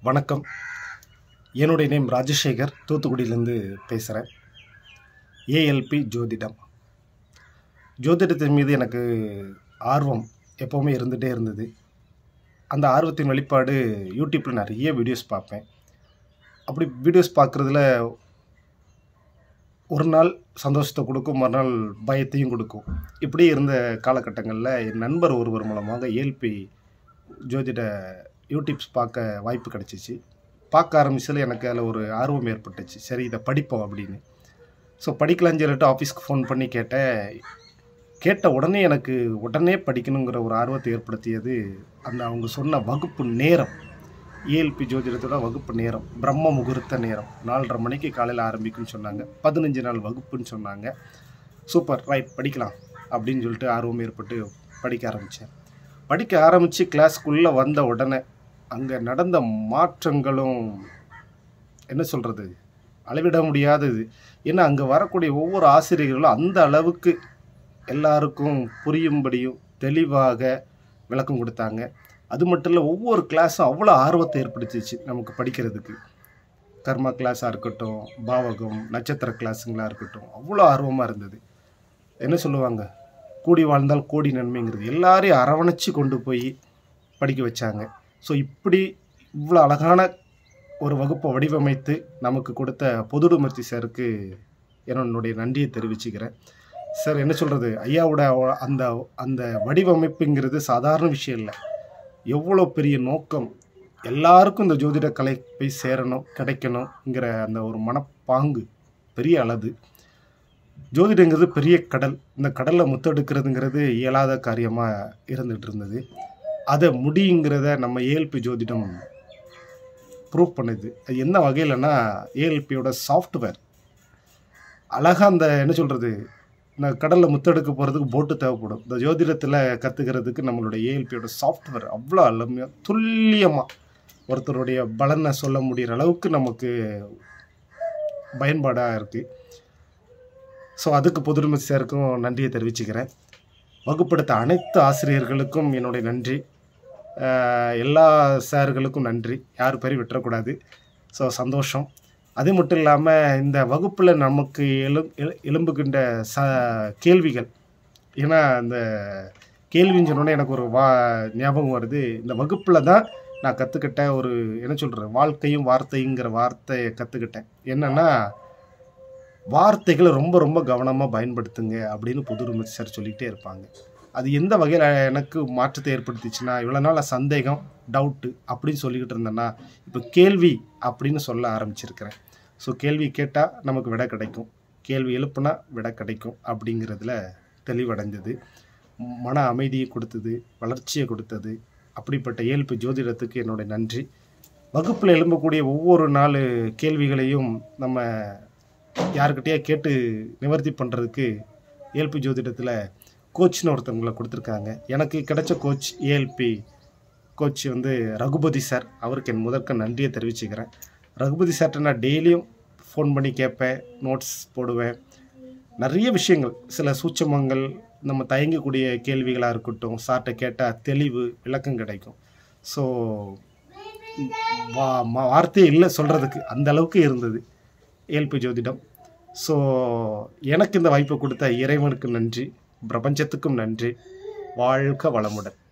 வணக்கம். என்னுடைய நேம் ராஜசேகர், தூத்துக்குடியிலேருந்து பேசுகிறேன். ஏஎல்பி ஜோதிடம். ஜோதிடத்தின் மீது எனக்கு ஆர்வம் எப்போவுமே இருந்துகிட்டே இருந்தது. அந்த ஆர்வத்தின் வெளிப்பாடு யூடியூப்பில் நிறைய வீடியோஸ் பார்ப்பேன். அப்படி வீடியோஸ் பார்க்குறதுல ஒரு நாள் சந்தோஷத்தை கொடுக்கும், மறுநாள் பயத்தையும் கொடுக்கும். இப்படி இருந்த காலகட்டங்களில் என் நண்பர் ஒருவர் மூலமாக ஏஎல்பி ஜோதிட யூடியூப்ஸ் பார்க்க வாய்ப்பு கிடச்சிச்சு. பார்க்க ஆரம்பிச்சதில் எனக்கு அதில் ஒரு ஆர்வம் ஏற்பட்டுச்சு. சரி, இதை படிப்போம் அப்படின்னு. ஸோ படிக்கலான்னு சொல்லிட்டு ஆஃபீஸ்க்கு ஃபோன் பண்ணி கேட்ட உடனே எனக்கு உடனே படிக்கணுங்கிற ஒரு ஆர்வத்தை ஏற்படுத்தியது அவங்க சொன்ன வகுப்பு நேரம். ஏஎல்பி ஜோதிடத்தோட வகுப்பு நேரம் பிரம்ம முகூர்த்த நேரம் 4:30 மணிக்கு காலையில் ஆரம்பிக்குன்னு சொன்னாங்க. 15 நாள் வகுப்புன்னு சொன்னாங்க. சூப்பர், ரைட், படிக்கலாம் அப்படின்னு சொல்லிட்டு ஆர்வம் ஏற்பட்டு படிக்க ஆரம்பித்து கிளாஸ்க்குள்ளே வந்த உடனே அங்கே நடந்த மாற்றங்களும் என்ன சொல்கிறது, அளவிட முடியாதது. ஏன்னா அங்கே வரக்கூடிய ஒவ்வொரு ஆசிரியர்களும் அந்த அளவுக்கு எல்லாருக்கும் புரியும்படியும் தெளிவாக விளக்கம் கொடுத்தாங்க. அது மட்டும் இல்லை, ஒவ்வொரு கிளாஸும் அவ்வளோ ஆர்வத்தை ஏற்படுத்திச்சு நமக்கு படிக்கிறதுக்கு. கர்மா கிளாஸாக இருக்கட்டும், பாவகம், நட்சத்திர கிளாஸுங்களாக இருக்கட்டும், அவ்வளோ ஆர்வமாக இருந்தது. என்ன சொல்லுவாங்க, கூடி வாழ்ந்தால் கோடி நன்மைங்கிறது. எல்லாரையும் அரவணைச்சி கொண்டு போய் படிக்க வச்சாங்க. ஸோ இப்படி இவ்வளோ அழகான ஒரு வகுப்பை வடிவமைத்து நமக்கு கொடுத்த பொதுடுமூர்த்தி சாருக்கு என்னுடைய நன்றியை தெரிவிச்சுக்கிறேன். சார், என்ன சொல்கிறது, ஐயாவோட அந்த அந்த வடிவமைப்புங்கிறது சாதாரண விஷயம் இல்லை. எவ்வளோ பெரிய நோக்கம், எல்லாருக்கும் இந்த ஜோதிட கலை போய் சேரணும், கிடைக்கணுங்கிற அந்த ஒரு மனப்பாங்கு பெரிய அளவு. ஜோதிடங்கிறது பெரிய கடல். இந்த கடலில் முத்தெடுக்கிறதுங்கிறது இயலாத காரியமாக இருந்துகிட்டு இருந்தது. அதை முடியுங்கிறத நம்ம ஏஎல்பி ஜோதிடம் ப்ரூவ் பண்ணுது. அது என்ன வகையிலன்னா, ஏஎல்பியோட சாஃப்ட்வேர் அழகாக அந்த என்ன சொல்கிறது, இந்த கடலில் முத்தெடுக்க போகிறதுக்கு போட்டு தேவைப்படும். இந்த ஜோதிடத்தில் கற்றுக்கிறதுக்கு நம்மளுடைய ஏஎல்பியோட சாஃப்ட்வேர் அவ்வளோ அருமையாக துல்லியமாக ஒருத்தருடைய பலனை சொல்ல முடிகிற அளவுக்கு நமக்கு பயன்பாடாக இருக்குது. ஸோ அதுக்கு பொதுடுமூர்த்தி சாருக்கும் நன்றியை தெரிவிச்சுக்கிறேன். வகுப்படுத்த அனைத்து ஆசிரியர்களுக்கும் என்னுடைய நன்றி. எல்லா சார்களுக்கும் நன்றி, யார் பேரையும் விட்டுறக்கூடாது. ஸோ சந்தோஷம். அது மட்டும் இல்லாமல் இந்த வகுப்பில் நமக்கு எழும்புகின்ற கேள்விகள், ஏன்னா இந்த கேள்வின்னு சொன்னோன்னே எனக்கு ஒரு ஞாபகம் வருது. இந்த வகுப்பில் தான் நான் கற்றுக்கிட்ட ஒரு என்ன சொல்கிறது, வாழ்க்கையும் வார்த்தைங்கிற வார்த்தையை கற்றுக்கிட்டேன். என்னென்னா, வார்த்தைகளை ரொம்ப ரொம்ப கவனமாக பயன்படுத்துங்க அப்படின்னு பொதுடுமூர்த்தி சார் சொல்லிகிட்டே இருப்பாங்க. அது எந்த வகையில் எனக்கு மாற்றத்தை ஏற்படுத்திச்சுன்னா, இவ்வளோ நாள் சந்தேகம், டவுட்டு அப்படின்னு சொல்லிக்கிட்டு இருந்தேன்னா, இப்போ கேள்வி அப்படின்னு சொல்ல ஆரம்பிச்சிருக்கிறேன். ஸோ கேள்வி கேட்டால் நமக்கு விடை கிடைக்கும், கேள்வி எழுப்புனா விடை கிடைக்கும் அப்படிங்கிறதுல தெளிவடைஞ்சது. மன அமைதியை கொடுத்தது, வளர்ச்சியை கொடுத்தது. அப்படிப்பட்ட ஏஎல்பி ஜோதிடத்துக்கு என்னுடைய நன்றி. வகுப்பில் எழும்பக்கூடிய ஒவ்வொரு 4 கேள்விகளையும் நம்ம யாருக்கிட்டையா கேட்டு நிவர்த்தி பண்ணுறதுக்கு ஏஎல்பி ஜோதிடத்தில் கோச்னு ஒருத்தவங்களை கொடுத்துருக்காங்க. எனக்கு கிடைச்ச coach ALP coach Raghupathi sir. அவருக்கு என் முதற்க நன்றியை தெரிவிச்சுக்கிறேன். ரகுபதி சார்கிட்ட நான் டெய்லியும் ஃபோன் பண்ணி கேட்பேன், நோட்ஸ் போடுவேன். நிறைய விஷயங்கள், சில சூட்சமங்கள், நம்ம தயங்கக்கூடிய கேள்விகளாக இருக்கட்டும், சார்கிட்ட கேட்டால் தெளிவு விளக்கம் கிடைக்கும். ஸோ வார்த்தையே இல்லை சொல்கிறதுக்கு, அந்த அளவுக்கு இருந்தது ஏஎல்பி ஜோதிடம். ஸோ எனக்கு இந்த வாய்ப்பை கொடுத்த இறைவனுக்கு நன்றி, பிரபஞ்சத்துக்கும் நன்றி. வாழ்க வளமுடன்.